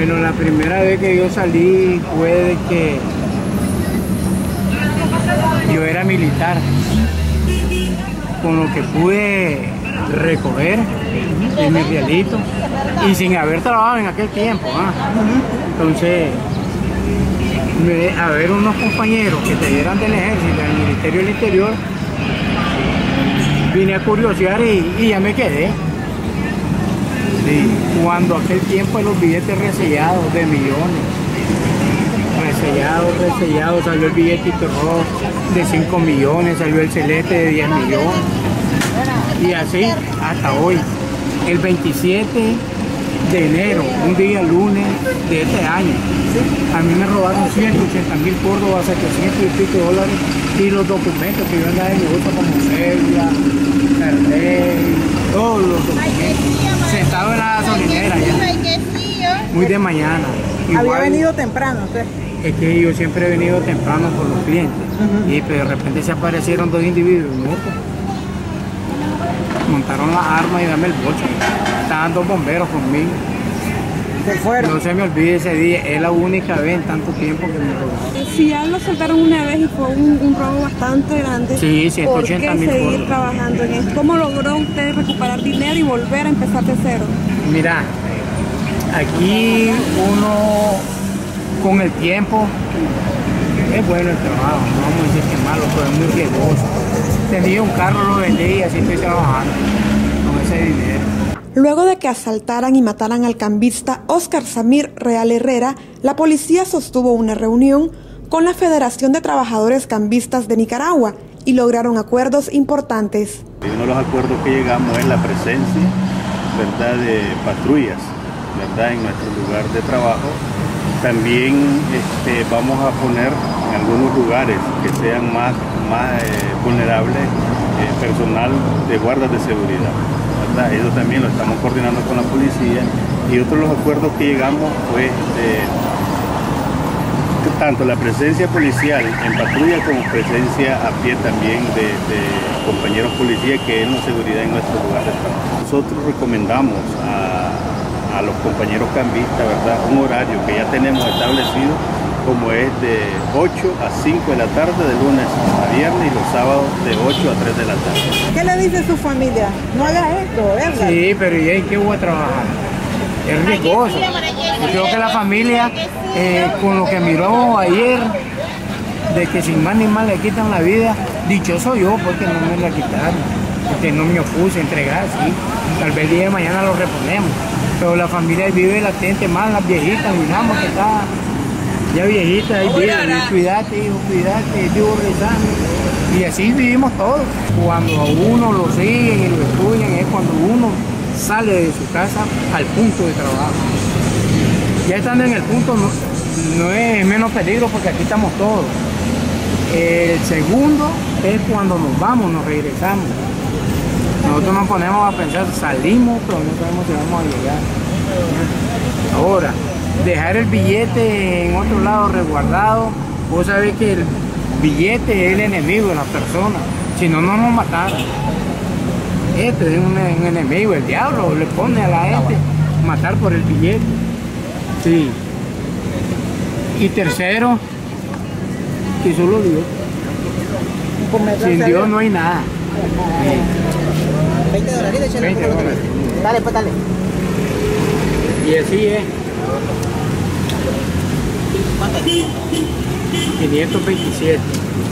Bueno, la primera vez que yo salí fue de que yo era militar. Con lo que pude recoger en mi realito y sin haber trabajado en aquel tiempo. Entonces, a ver unos compañeros que te dieran del ejército, del Ministerio del Interior, vine a curiosear y ya me quedé. Sí, cuando aquel tiempo los billetes resellados de millones, resellados, salió el billetito rojo de 5 millones, salió el celeste de 10 millones y así hasta hoy. El 27 de enero, un día lunes de este año, a mí me robaron 180.000 córdobas, 700 y pico dólares y los documentos que yo andaba en mi bolsa como cédula, carnet, todos los documentos, sentado en la gasolinera ya, muy de mañana. Igual, ¿había venido temprano usted? Es que yo siempre he venido temprano por los clientes y de repente se aparecieron dos individuos, montaron las armas y dame el bocho. Estaban dos bomberos conmigo. ¿Se fueron? No se me olvide ese día, es la única vez en tanto tiempo que me robaron. Si ya lo soltaron una vez y fue un robo bastante grande, sí, 180.000 ¿por qué seguir trabajando en esto? ¿Cómo logró usted recuperar dinero y volver a empezar de cero? Mira, aquí uno con el tiempo es bueno el trabajo, no vamos a decir que es malo, pero es muy riesgoso. Tenía un carro, lo vendí y así estoy trabajando con ese dinero. Luego de que asaltaran y mataran al cambista Óscar Samir Real Herrera, la policía sostuvo una reunión con la Federación de Trabajadores Cambistas de Nicaragua y lograron acuerdos importantes. Uno de los acuerdos que llegamos es la presencia, ¿verdad?, de patrullas, ¿verdad?, en nuestro lugar de trabajo. También vamos a poner en algunos lugares que sean más vulnerables personal de guardas de seguridad, ¿verdad? Eso también lo estamos coordinando con la policía. Y otro de los acuerdos que llegamos fue tanto la presencia policial en patrulla como presencia a pie también de compañeros policías que es la seguridad en nuestro lugar de trabajo. Nosotros recomendamos a los compañeros cambistas, ¿verdad?, un horario que ya tenemos establecido, como es de 8 a 5 de la tarde, de lunes a viernes, y los sábados de 8 a 3 de la tarde. ¿Qué le dice su familia? No haga esto, ¿verdad? Sí, pero ¿y en qué voy a trabajar? Es riesgoso. Yo creo que la familia, con lo que miró ayer, de que sin más ni más le quitan la vida, dichoso yo porque no me la quitaron, porque no me opuse a entregar, sí. Tal vez el día de mañana lo reponemos. Pero la familia vive latente, más las viejitas, mi mamá que está ya viejita, ahí vive, cuídate hijo, cuídate, vivo rezando. Y así vivimos todos. Cuando a uno lo siguen y lo estudian es cuando uno sale de su casa al punto de trabajo. Ya estando en el punto no es menos peligro porque aquí estamos todos. El segundo es cuando nos vamos, nos regresamos. Nosotros nos ponemos a pensar, salimos, pero no sabemos si vamos a llegar. Ahora, dejar el billete en otro lado resguardado, vos sabés que el billete es el enemigo de las personas, si no, no nos mataran. Este es un enemigo, el diablo le pone a la gente matar por el billete. Sí. Y tercero, que solo Dios. Sin Dios no hay nada. Sí. 20 dólares, 20 dólares. Dale, pues dale. Y así es. 527.